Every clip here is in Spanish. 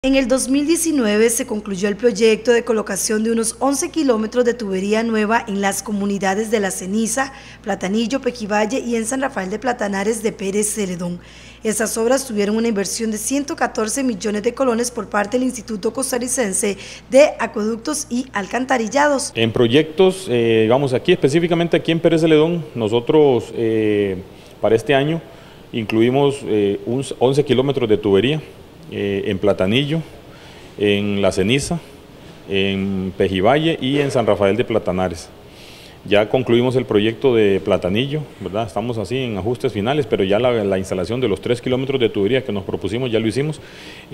En el 2019 se concluyó el proyecto de colocación de unos 11 kilómetros de tubería nueva en las comunidades de La Ceniza, Platanillo, Pejivalle y en San Rafael de Platanares de Pérez Celedón. Estas obras tuvieron una inversión de 114 millones de colones por parte del Instituto Costarricense de Acueductos y Alcantarillados. En proyectos, digamos aquí específicamente aquí en Pérez Celedón, nosotros para este año incluimos 11 kilómetros de tubería. En Platanillo, en La Ceniza, en Pejivalle y en San Rafael de Platanares. Ya concluimos el proyecto de Platanillo, ¿verdad? Estamos así en ajustes finales, pero ya la instalación de los 3 kilómetros de tubería que nos propusimos ya lo hicimos.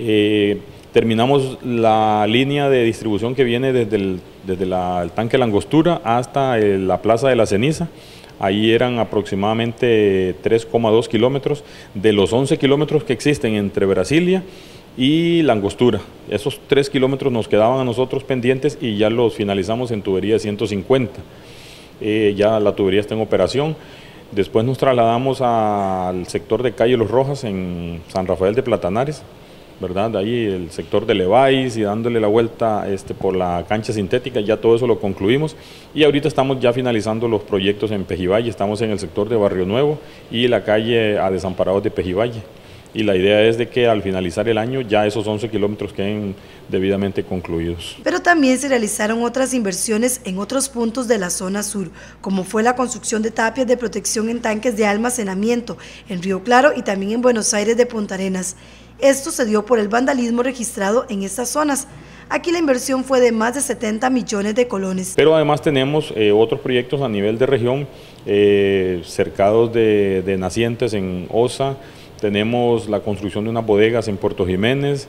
Terminamos la línea de distribución que viene desde el tanque La Angostura hasta la Plaza de La Ceniza. Ahí eran aproximadamente 3,2 kilómetros de los 11 kilómetros que existen entre Brasilia y La Angostura. Esos 3 kilómetros nos quedaban a nosotros pendientes y ya los finalizamos en tubería 150. Ya la tubería está en operación. Después nos trasladamos al sector de Calle Los Rojas en San Rafael de Platanares, ¿verdad? De ahí el sector de Leváis y dándole la vuelta por la cancha sintética, ya todo eso lo concluimos y ahorita estamos ya finalizando los proyectos en Pejivalle, estamos en el sector de Barrio Nuevo y la calle a Desamparados de Pejivalle y la idea es de que al finalizar el año ya esos 11 kilómetros queden debidamente concluidos. Pero también se realizaron otras inversiones en otros puntos de la zona sur, como fue la construcción de tapias de protección en tanques de almacenamiento en Río Claro y también en Buenos Aires de Punta Arenas. Esto se dio por el vandalismo registrado en estas zonas. Aquí la inversión fue de más de 70 millones de colones. Pero además tenemos otros proyectos a nivel de región, cercados de nacientes en Osa, tenemos la construcción de unas bodegas en Puerto Jiménez,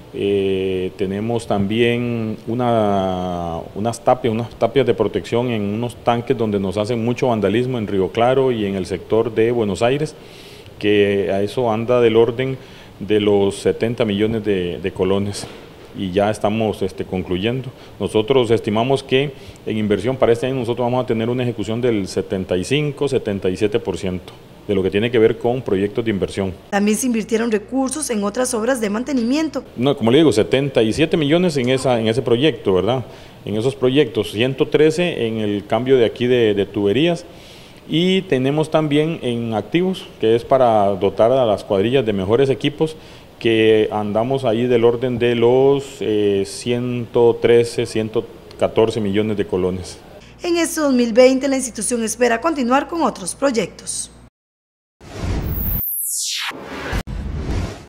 tenemos también unas tapias de protección en unos tanques donde nos hacen mucho vandalismo en Río Claro y en el sector de Buenos Aires, que a eso anda del orden de los 70 millones de colones y ya estamos concluyendo. Nosotros estimamos que en inversión para este año nosotros vamos a tener una ejecución del 75-77% de lo que tiene que ver con proyectos de inversión. También se invirtieron recursos en otras obras de mantenimiento. No, como le digo, 77 millones en ese proyecto, ¿verdad? En esos proyectos, 113 en el cambio de aquí de tuberías. Y tenemos también en activos, que es para dotar a las cuadrillas de mejores equipos, que andamos ahí del orden de los 113, 114 millones de colones. En este 2020 la institución espera continuar con otros proyectos.